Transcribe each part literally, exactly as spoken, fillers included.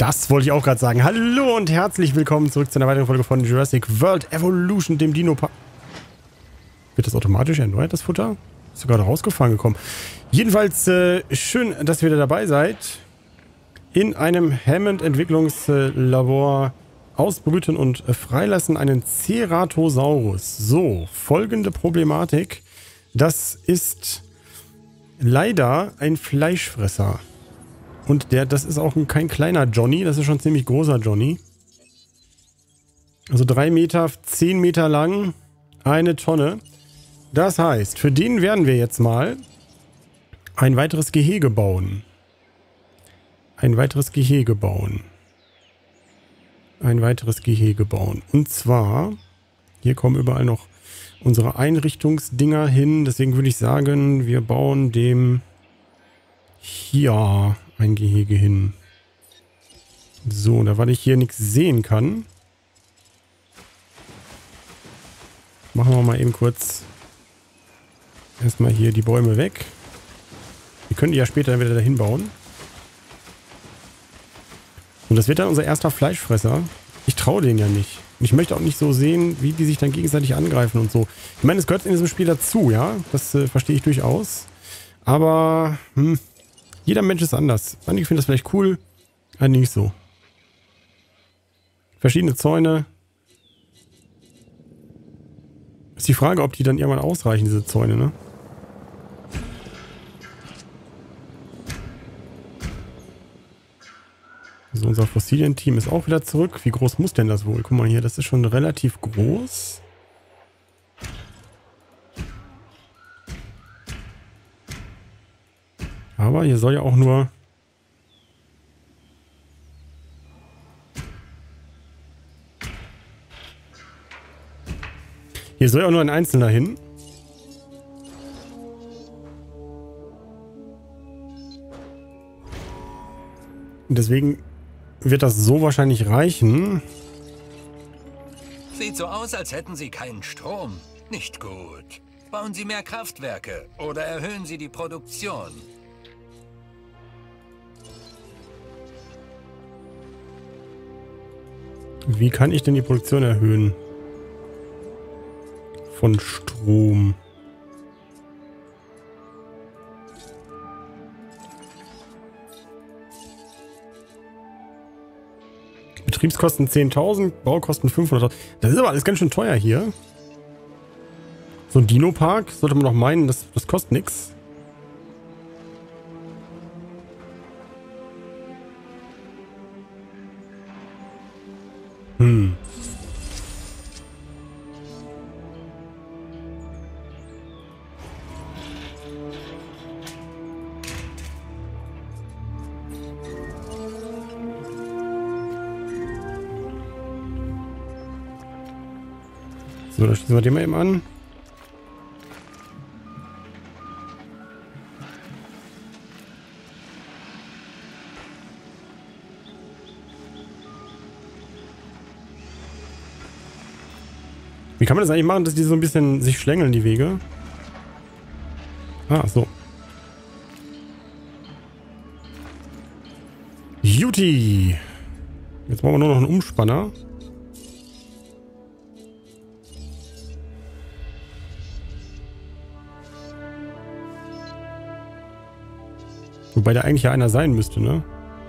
Das wollte ich auch gerade sagen. Hallo und herzlich willkommen zurück zu einer weiteren Folge von Jurassic World Evolution, dem Dino Park. Wird das automatisch erneuert, das Futter? Ist gerade rausgefahren gekommen. Jedenfalls äh, schön, dass ihr wieder dabei seid. In einem Hammond-Entwicklungslabor ausbrüten und freilassen einen Ceratosaurus. So, folgende Problematik. Das ist leider ein Fleischfresser. Und der, das ist auch ein, kein kleiner Johnny, das ist schon ein ziemlich großer Johnny. Also drei Meter, zehn Meter lang, eine Tonne. Das heißt, für den werden wir jetzt mal ein weiteres Gehege bauen. Ein weiteres Gehege bauen. Ein weiteres Gehege bauen. Und zwar, hier kommen überall noch unsere Einrichtungsdinger hin. Deswegen würde ich sagen, wir bauen dem hier ein Gehege hin. So, da weil ich hier nichts sehen kann, machen wir mal eben kurz erstmal hier die Bäume weg. Wir können die ja später wieder dahin bauen. Und das wird dann unser erster Fleischfresser. Ich traue denen ja nicht. Und ich möchte auch nicht so sehen, wie die sich dann gegenseitig angreifen und so. Ich meine, es gehört in diesem Spiel dazu, ja. Das äh, verstehe ich durchaus. Aber, hm, jeder Mensch ist anders. Manche finden das vielleicht cool, einige nicht so. Verschiedene Zäune. Ist die Frage, ob die dann irgendwann ausreichen, diese Zäune, ne? So, unser Fossilien-Team ist auch wieder zurück. Wie groß muss denn das wohl? Guck mal hier, das ist schon relativ groß. Aber hier soll ja auch nur... Hier soll ja auch nur ein Einzelner hin. Und deswegen wird das so wahrscheinlich reichen. Sieht so aus, als hätten Sie keinen Strom. Nicht gut. Bauen Sie mehr Kraftwerke oder erhöhen Sie die Produktion. Wie kann ich denn die Produktion erhöhen? Von Strom. Betriebskosten zehntausend, Baukosten fünfhunderttausend. Das ist aber alles ganz schön teuer hier. So ein Dino-Park sollte man doch meinen, das, das kostet nichts. Hm. So, da schließen wir den mal eben an. Wie kann man das eigentlich machen, dass die so ein bisschen sich schlängeln, die Wege? Ah, so. Juti! Jetzt brauchen wir nur noch einen Umspanner. Wobei da eigentlich ja einer sein müsste, ne?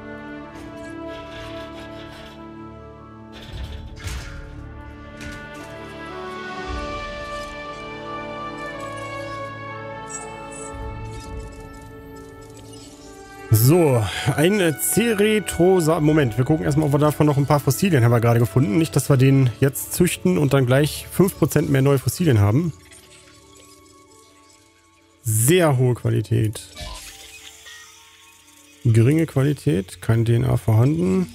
So, ein Ceratosaurus. Moment, wir gucken erstmal, ob wir davon noch ein paar Fossilien haben wir gerade gefunden. Nicht, dass wir den jetzt züchten und dann gleich fünf Prozent mehr neue Fossilien haben. Sehr hohe Qualität. Geringe Qualität, kein D N A vorhanden.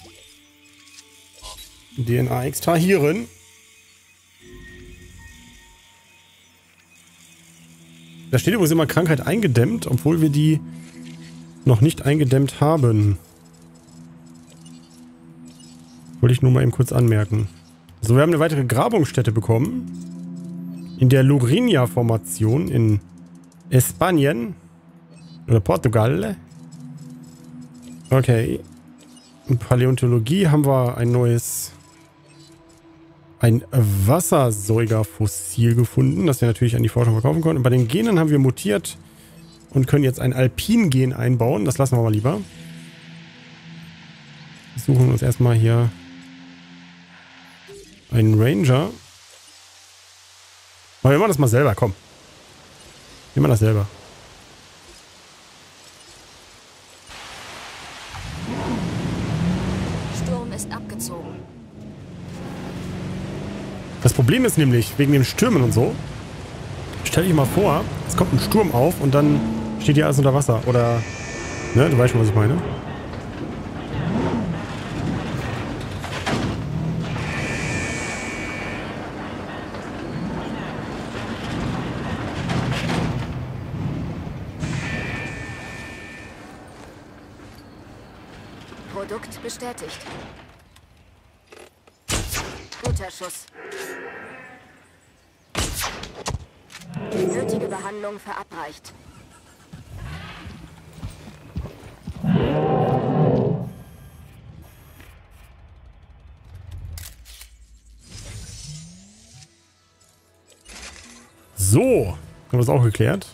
D N A extrahieren. Da steht übrigens immer Krankheit eingedämmt, obwohl wir die noch nicht eingedämmt haben. Wollte ich nur mal eben kurz anmerken. So, wir haben eine weitere Grabungsstätte bekommen. In der Logrinja-Formation in Spanien. Oder Portugal. Okay. In Paläontologie haben wir ein neues, ein Wassersäugerfossil gefunden, das wir natürlich an die Forschung verkaufen konnten. Und bei den Genen haben wir mutiert und können jetzt ein Alpin-Gen einbauen. Das lassen wir mal lieber. Wir suchen uns erstmal hier einen Ranger. Aber wir machen das mal selber, komm. Wir machen das selber. Sturm ist abgezogen. Das Problem ist nämlich, wegen den Stürmen und so, stell dich mal vor, es kommt ein Sturm auf und dann steht hier alles unter Wasser. Oder, ne, du weißt schon, was ich meine. Produkt bestätigt. Guter Schuss. Nötige Behandlung verabreicht. So, haben wir das auch geklärt.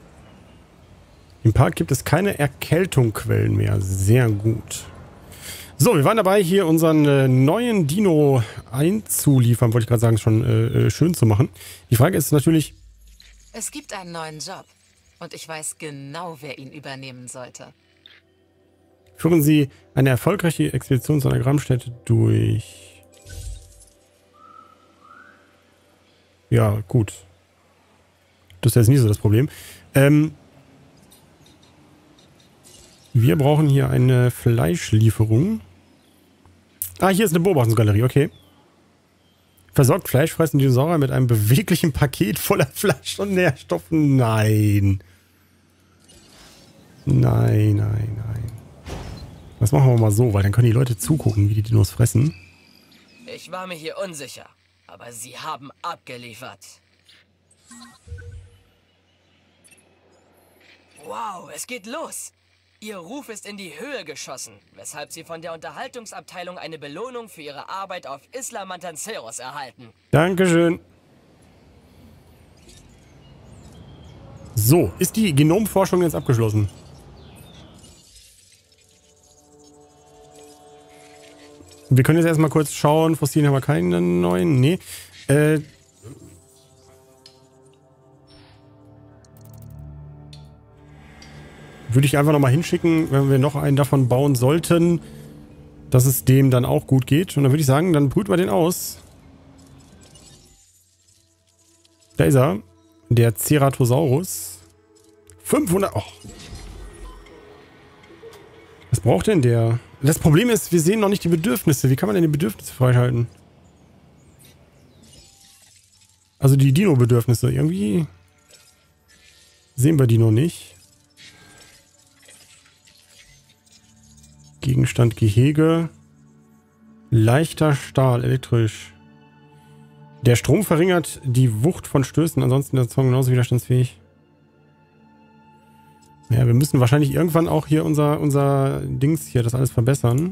Im Park gibt es keine Erkältungsquellen mehr. Sehr gut. So, wir waren dabei, hier unseren äh, neuen Dino einzuliefern, wollte ich gerade sagen, schon äh, schön zu machen. Die Frage ist natürlich... Es gibt einen neuen Job und ich weiß genau, wer ihn übernehmen sollte. Führen Sie eine erfolgreiche Expedition zu einer Grabstätte durch... Ja, gut. Das ist jetzt nie so das Problem. Ähm... Wir brauchen hier eine Fleischlieferung. Ah, hier ist eine Beobachtungsgalerie, okay. Versorgt fleischfressende Dinosaurier mit einem beweglichen Paket voller Fleisch und Nährstoffen. Nein. Nein, nein, nein. Das machen wir mal so, weil dann können die Leute zugucken, wie die Dinos fressen. Ich war mir hier unsicher, aber sie haben abgeliefert. Wow, es geht los. Ihr Ruf ist in die Höhe geschossen, weshalb Sie von der Unterhaltungsabteilung eine Belohnung für Ihre Arbeit auf Isla Matanceros erhalten. Dankeschön. So, ist die Genomforschung jetzt abgeschlossen? Wir können jetzt erstmal kurz schauen. Fossilien haben wir keine neuen. Nee. Äh... Würde ich einfach nochmal hinschicken, wenn wir noch einen davon bauen sollten, dass es dem dann auch gut geht. Und dann würde ich sagen, dann brüten wir den aus. Da ist er. Der Ceratosaurus. fünfhundert. Oh. Was braucht denn der? Das Problem ist, wir sehen noch nicht die Bedürfnisse. Wie kann man denn die Bedürfnisse freischalten? Also die Dino-Bedürfnisse. Irgendwie sehen wir die noch nicht. Gegenstand Gehege. Leichter Stahl, elektrisch. Der Strom verringert die Wucht von Stößen, ansonsten ist der Zaun genauso widerstandsfähig. Ja, wir müssen wahrscheinlich irgendwann auch hier unser, unser Dings hier, das alles verbessern.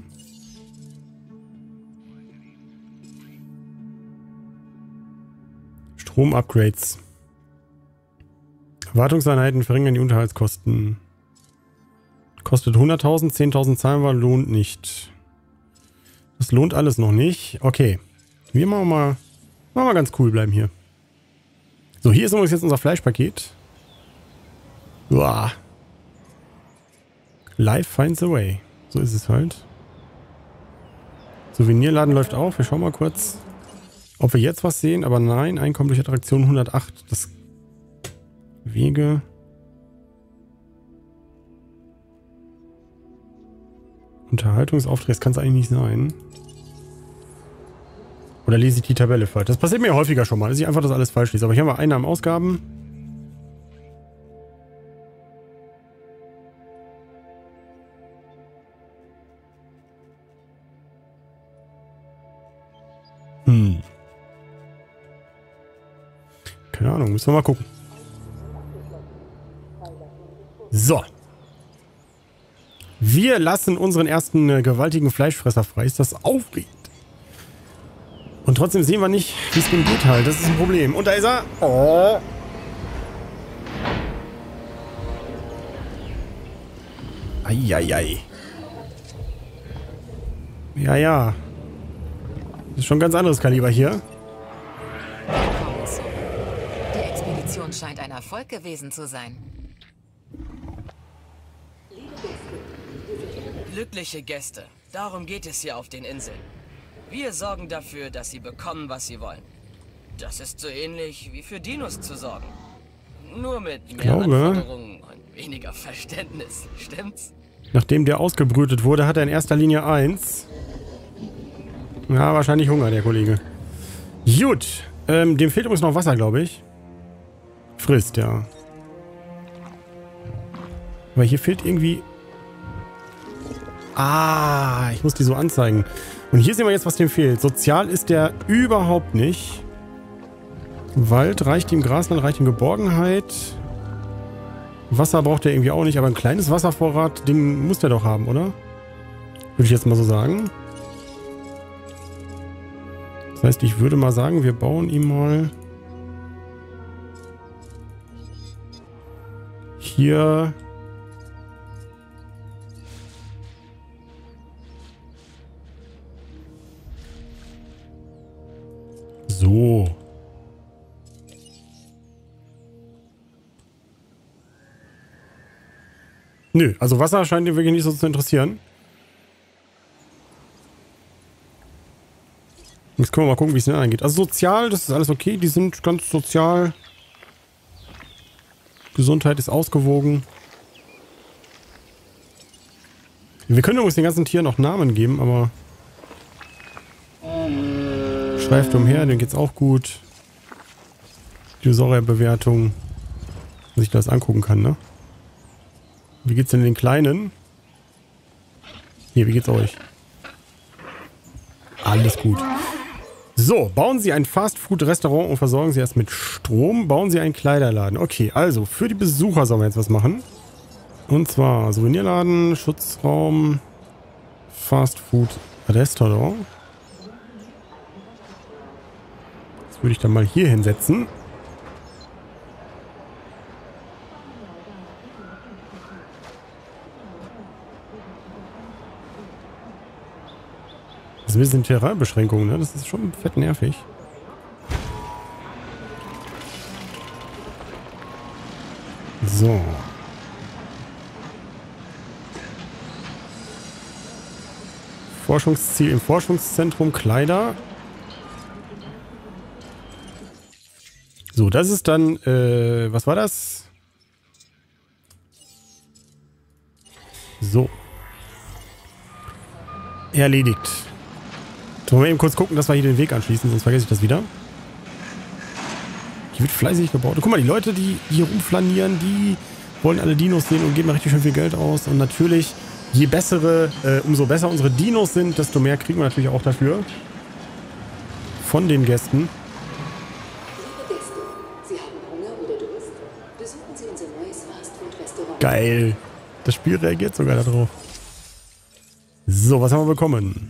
Strom-Upgrades. Wartungseinheiten verringern die Unterhaltskosten. Kostet hunderttausend, zehntausend zahlen wir, lohnt nicht. Das lohnt alles noch nicht. Okay. Wir machen mal, machen mal ganz cool bleiben hier. So, hier ist übrigens jetzt unser Fleischpaket. Uah. Life finds a way. So ist es halt. Souvenirladen läuft auf. Wir schauen mal kurz, ob wir jetzt was sehen. Aber nein, Einkommen durch Attraktion hundertacht. Das Wege... Unterhaltungsauftrag, das kann es eigentlich nicht sein. Oder lese ich die Tabelle falsch? Das passiert mir häufiger schon mal, dass ich einfach das alles falsch lese. Aber hier haben wir Einnahmenausgaben. Hm. Keine Ahnung, müssen wir mal gucken. So. Wir lassen unseren ersten äh, gewaltigen Fleischfresser frei. Ist das aufregend? Und trotzdem sehen wir nicht, wie es dem geht halt. Das ist ein Problem. Und da ist er. Oh. Eieiei. Ja, ja. Das ist schon ein ganz anderes Kaliber hier. Die Expedition scheint ein Erfolg gewesen zu sein. Glückliche Gäste. Darum geht es hier auf den Inseln. Wir sorgen dafür, dass sie bekommen, was sie wollen. Das ist so ähnlich wie für Dinos zu sorgen. Nur mit mehr glaube, Anforderungen und weniger Verständnis. Stimmt's? Nachdem der ausgebrütet wurde, hat er in erster Linie eins. Ja, wahrscheinlich Hunger, der Kollege. Gut. Ähm, dem fehlt übrigens noch Wasser, glaube ich. Frisst, ja. Aber hier fehlt irgendwie... Ah, ich muss die so anzeigen. Und hier sehen wir jetzt, was dem fehlt. Sozial ist der überhaupt nicht. Wald reicht ihm, Grasland reicht ihm, Geborgenheit. Wasser braucht er irgendwie auch nicht, aber ein kleines Wasservorrat-Ding muss der doch haben, oder? Würde ich jetzt mal so sagen. Das heißt, ich würde mal sagen, wir bauen ihm mal hier so. Nö, also Wasser scheint ihn wirklich nicht so zu interessieren. Jetzt können wir mal gucken, wie es denn angeht. Also sozial, das ist alles okay. Die sind ganz sozial. Gesundheit ist ausgewogen. Wir können übrigens den ganzen Tieren auch Namen geben, aber... Schreift umher, denen geht's auch gut. Dinosaurierbewertung. Dass ich das angucken kann, ne? Wie geht's denn den Kleinen? Hier, wie geht's euch? Alles gut. So, bauen Sie ein Fast-Food-Restaurant und versorgen Sie es mit Strom. Bauen Sie einen Kleiderladen. Okay, also für die Besucher sollen wir jetzt was machen. Und zwar Souvenirladen, Schutzraum, Fast-Food-Restaurant. Das würde ich dann mal hier hinsetzen. Das ist ein bisschen Terrainbeschränkungen, ne? Das ist schon fett nervig. So. Forschungsziel im Forschungszentrum Kleider. So, das ist dann, äh, was war das? So. Erledigt. Sollen wir eben kurz gucken, dass wir hier den Weg anschließen, sonst vergesse ich das wieder. Hier wird fleißig gebaut. Guck mal, die Leute, die hier rumflanieren, die wollen alle Dinos sehen und geben richtig schön viel Geld aus. Und natürlich, je bessere, äh, umso besser unsere Dinos sind, desto mehr kriegen wir natürlich auch dafür. Von den Gästen. Liebe Gäste, Sie haben Hunger oder Durst? Besuchen Sie unser neues Fastfood-Restaurant. Geil. Das Spiel reagiert sogar darauf. So, was haben wir bekommen?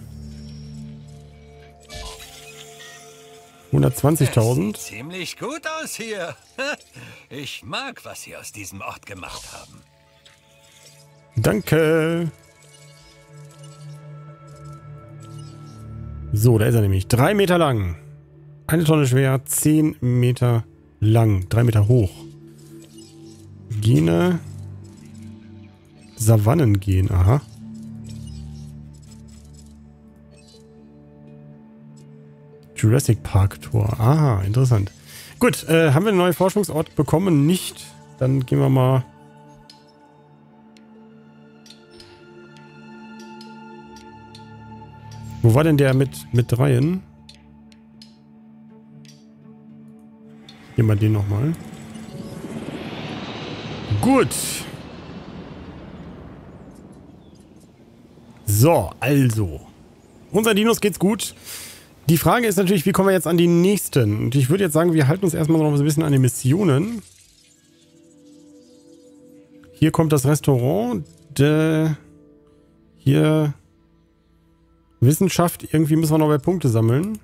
hundertzwanzigtausend. Sieht ziemlich gut aus hier. Ich mag, was Sie aus diesem Ort gemacht haben. Danke. So, da ist er nämlich. Drei Meter lang. Eine Tonne schwer, zehn Meter lang. Drei Meter hoch. Gene. Savannen gehen, aha. Jurassic Park Tour. Aha, interessant. Gut, äh, haben wir einen neuen Forschungsort bekommen? Nicht. Dann gehen wir mal... Wo war denn der mit, mit dreien? Hier mal den nochmal. Gut. So, also. Unser Dinos geht's gut. Die Frage ist natürlich, wie kommen wir jetzt an die nächsten? Und ich würde jetzt sagen, wir halten uns erstmal noch so ein bisschen an die Missionen. Hier kommt das Restaurant. De Hier Wissenschaft, irgendwie müssen wir noch bei Punkte sammeln.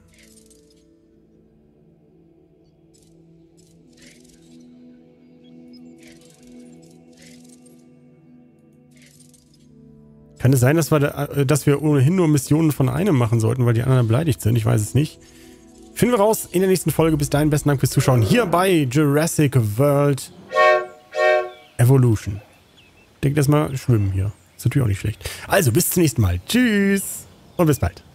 Kann es sein, dass wir, da, dass wir ohnehin nur Missionen von einem machen sollten, weil die anderen beleidigt sind? Ich weiß es nicht. Finden wir raus in der nächsten Folge. Bis dahin, besten Dank fürs Zuschauen. Hier bei Jurassic World Evolution. Ich denke, das mal schwimmen hier. Ist natürlich auch nicht schlecht. Also, bis zum nächsten Mal. Tschüss und bis bald.